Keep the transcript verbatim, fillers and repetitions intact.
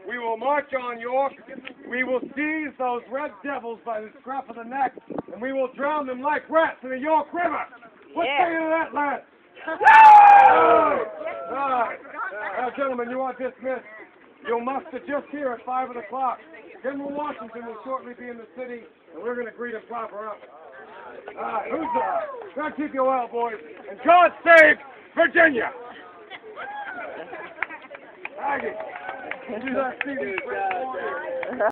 We will march on York. We will seize those red devils by the scruff of the neck, and we will drown them like rats in the York River. What Yeah. say you to that, lad? All right. Now, gentlemen, you are dismissed. You'll muster just here at five o'clock. General Washington will shortly be in the city, and we're going to greet him proper up. All right, who's there? God keep you well, boys. And God save Virginia! Aggie, do that, Stevie.